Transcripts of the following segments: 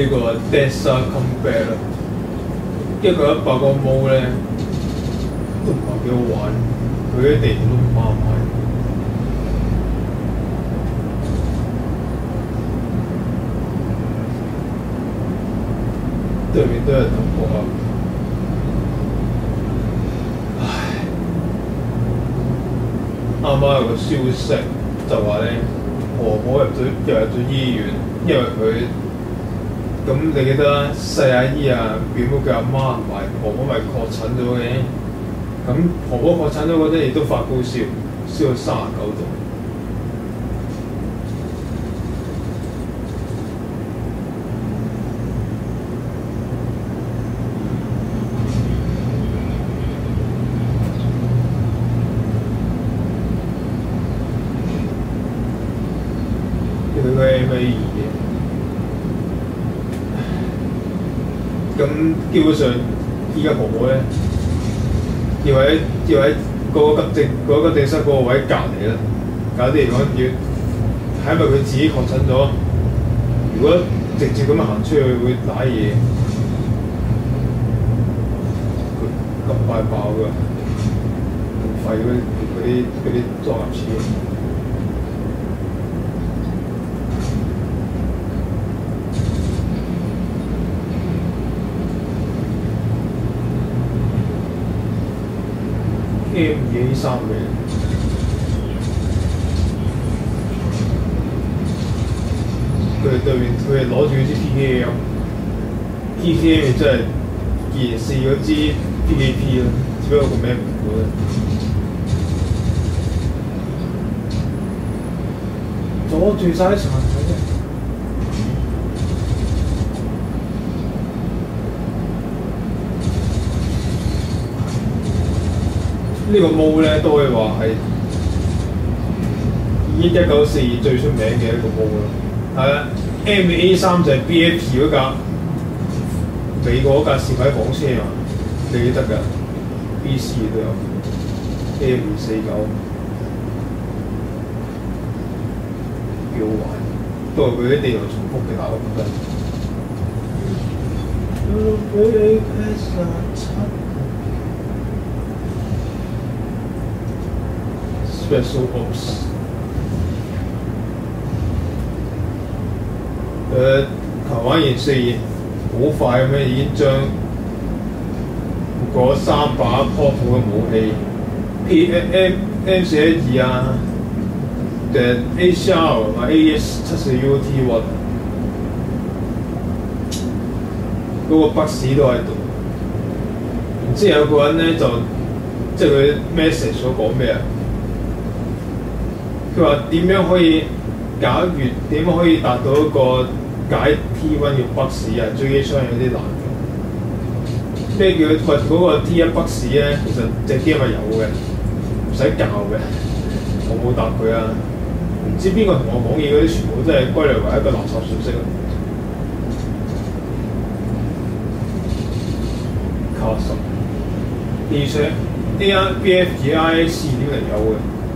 呢個 Dancer Combat 啦，因為佢100個毛咧都唔係幾好玩，佢啲地圖都唔啱買。對面都係同學啊！唉，啱啱有個消息就話咧，婆婆又入咗醫院，因為佢。咁你記得啦，細阿姨啊、表妹嘅阿媽同埋婆婆咪確診咗嘅。咁婆婆確診咗嗰陣亦都發高燒，燒到39度。佢個 MA2嘅。咁基本上，依家婆婆咧要喺嗰個急症室嗰個位隔離啦。搞啲嚟講要係因為佢自己確診咗，如果直接咁行出去會打嘢，佢咁快爆㗎，咁廢嗰啲裝入錢。M2A3嘅，佢對面佢係攞住支 PKM 真係疑似嗰支 PKP 咯，只不過個名唔同啫。阻住晒啲殘體啫。呢個毛咧都可以話係1942最出名嘅一個毛咯。係啊 ，MA3就係 BF 嗰架美國嗰架試牌房車嘛，你記得㗎 ？BC 都有 M249，幾好玩，不過佢啲地圖重複嘅，我覺得。Special Ops， 台灣研4好快咁樣已經將嗰3把 pop 嘅武器 M412啊，嘅 ACR 同埋 AS74UT1 嗰個北市都喺度。然之後有個人咧就即係佢 message 所講咩啊？佢話點樣可以點樣可以達到一個解 T1 嘅北市啊？追機槍有啲難嘅。咩叫嗰個 T1 北市咧？其實隻 game 係有嘅，唔使教嘅。我冇答佢啊！唔知邊個同我講嘢嗰啲，全部都係歸類為一個垃圾信息啊！卡實，而且 ARBF GIA4.0 有嘅。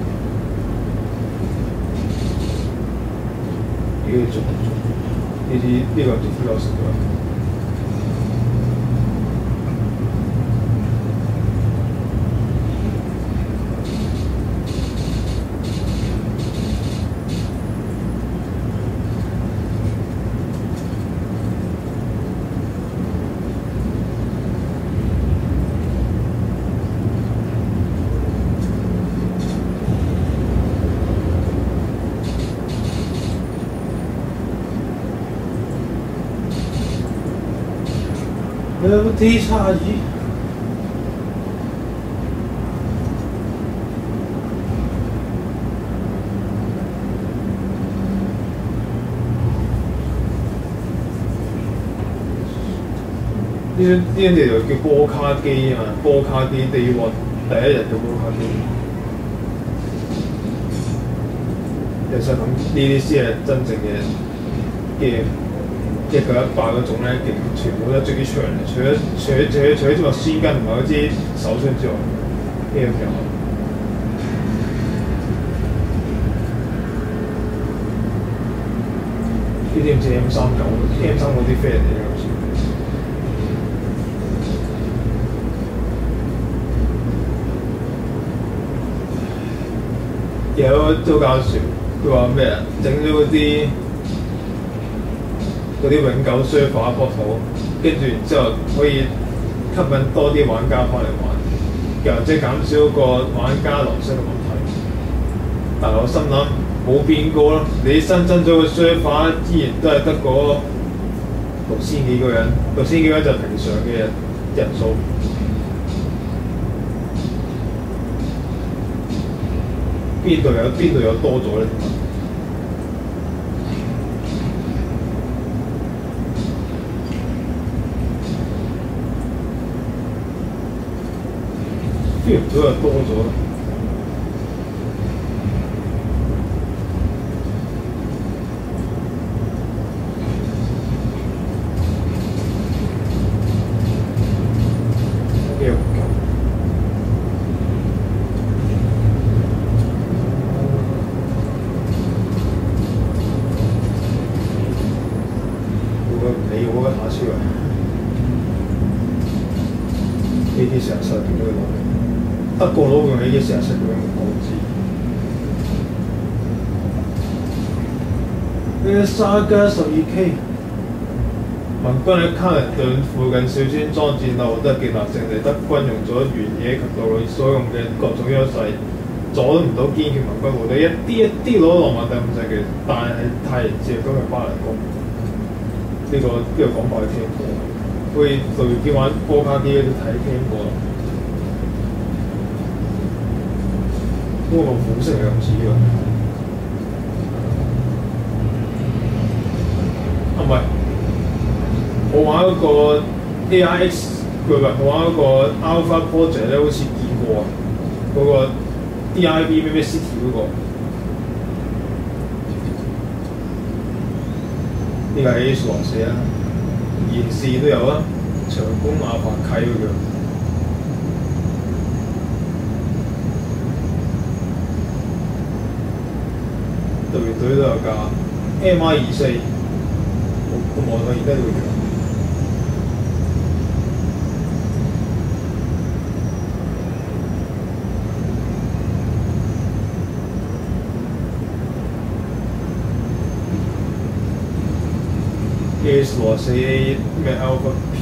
呢個就比較少啦。T 叉2，呢啲就叫波卡機啊嘛，波卡機 Day One 第一日嘅波卡機。其實咁呢啲先係真正嘅 game。191嗰種咧，全部都追機槍嚟，除咗支麥斯根同埋嗰支手槍之外，呢樣嘢。 呢啲唔知 M39 嗰啲飛人嚟嘅好似。有都搞笑，佢話咩啊？整咗嗰啲永久 server portal， 跟住然之後可以吸引多啲玩家翻嚟玩，又即係減少個玩家流失嘅問題。但係我心諗冇變過咯，你新增咗個 server， 依然都係得嗰6000幾個人，6000幾個人就係平常嘅人數。邊度有多咗咧？邊度又多咗？德國佬用AD47咁樣我知。呢個沙加12K， 盟軍喺卡靈頓附近小村莊戰後都係建立勝利，德軍用咗原野及道路所用嘅各種優勢，阻唔到堅決盟軍部隊一啲攞落馬第50期，但係太陽節今日巴黎宮呢個講法係聽過，好似類似玩波卡機嗰啲睇聽過。嗰個款式係咁似㗎，唔係，我玩嗰個 AIX， 我玩嗰個 Alpha Project 咧，好似見過啊，嗰個 DIB 咩 City 嗰個，呢個係 A64啊，延時都有啊，長弓亞法契嗰樣。特別隊都有架 MI24， 我望到而家呢個樣。A64A 咩 Alpha P，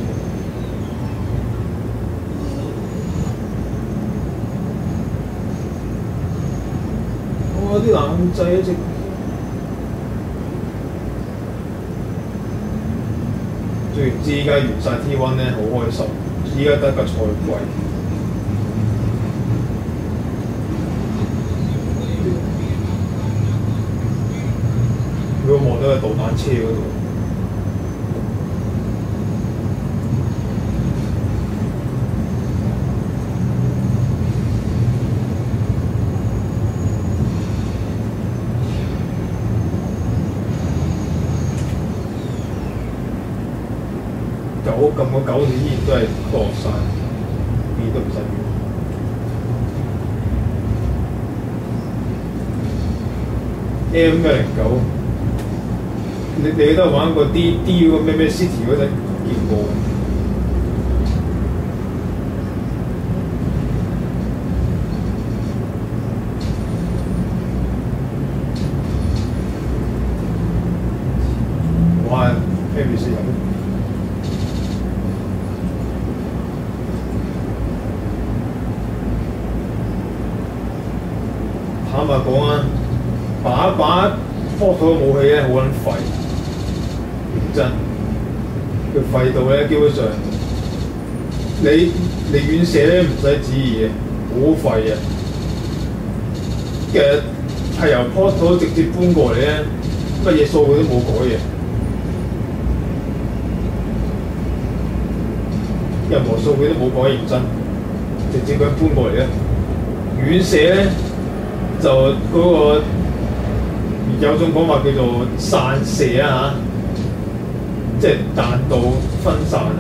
哇！啲難控制一直。雖然知依家完晒 T1 咧，好開心，依家得個賽季。如果望到個導彈車嗰度。撳個9字依然都係落晒，邊都唔使變。M109， 你都玩過 D 嗰個咩 City 嗰陣見過？哇 ！M4有。坦白講啊，把科土嘅武器咧好撚廢，認真，佢廢到咧基本上你遠射咧唔使旨意嘅，好廢嘅。其實係由科土直接搬過嚟咧，乜嘢數據都冇改嘅，任何數據都冇改，認真，直接咁搬過嚟咧，遠射咧。就嗰個有種講法叫做散射啊嚇，即係彈道分散啊，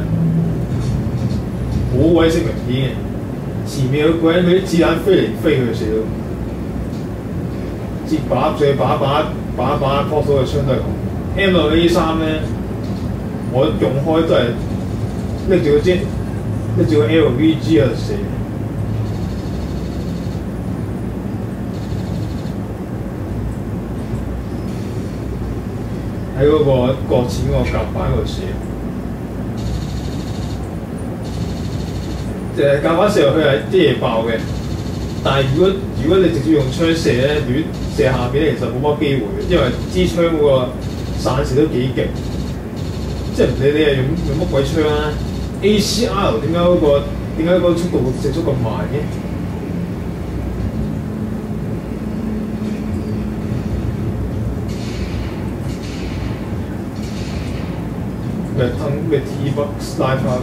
好鬼死明顯嘅。前面有個人佢啲子彈飛嚟飛去射到，接把再把 port 到嘅槍都係咁。 M6A3咧，我用開都係拎住個支，拎住個 LVG 喺度射。喺嗰個擱淺個甲板嗰度射，甲板射落去係啲嘢爆嘅。但係如果你直接用槍射咧，亂射下邊咧，其實冇乜機會嘅，因為支槍嗰個散射都幾勁。即係唔理你係用乜鬼槍啦 ，ACR 點解嗰個速度射速咁慢嘅？咩 T-Box Sniper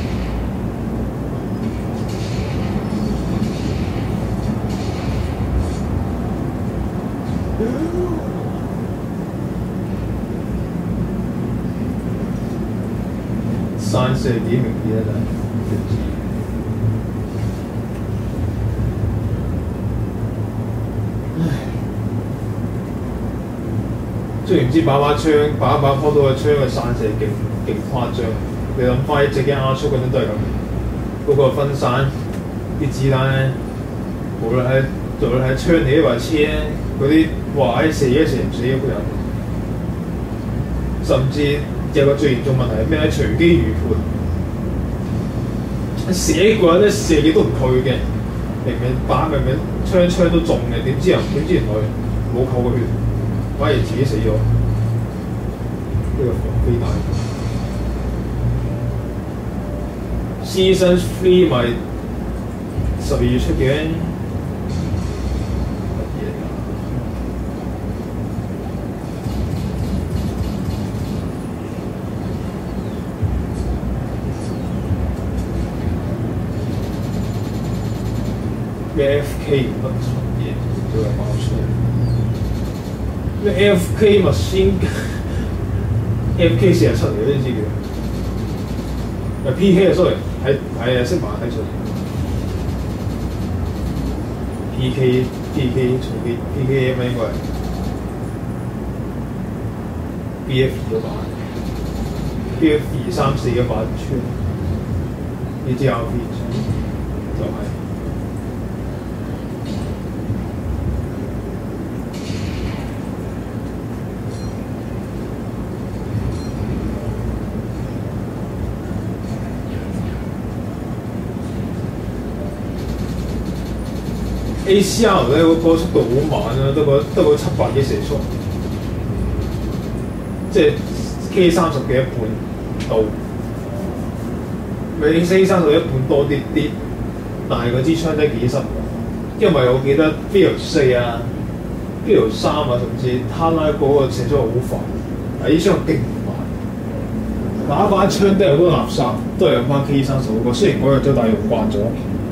散射幾明顯啊！雖然唔知把槍把拖到嘅槍嘅散射勁誇張，你諗翻一隻嘅亞速嗰啲都係咁，嗰個分散啲子彈咧，無論係槍嚟或者車咧，嗰啲哇射唔死嗰個人，甚至有個最嚴重問題係咩咧？隨機預判，射一個人咧射幾都唔去嘅，明明槍都中嘅，點知原來冇扣個血。反而自己死咗，呢個防飛彈。Season 3咪12月出嘅，乜嘢嚟㗎？咩 FK 乜嘢都係爆出嚟。咩 FK 咪先 FK 47嚟嗰啲知叫，PK 啊 sorry 係識埋睇錯 PK 重機 PKM 應該係 BF 2版 BF 234嘅版穿呢支 RP 就係。ACR 咧個速度好慢啊，得個700幾射速，即係 K30嘅一半到，咪 K30一半多啲，但係嗰支槍得幾深，因為我記得 Field4啊、Field3啊，甚至他拉嗰個射速好快，但係呢槍勁慢，打把槍都有好多垃圾，都係用翻 K30嗰個，雖然嗰日都大用慣咗。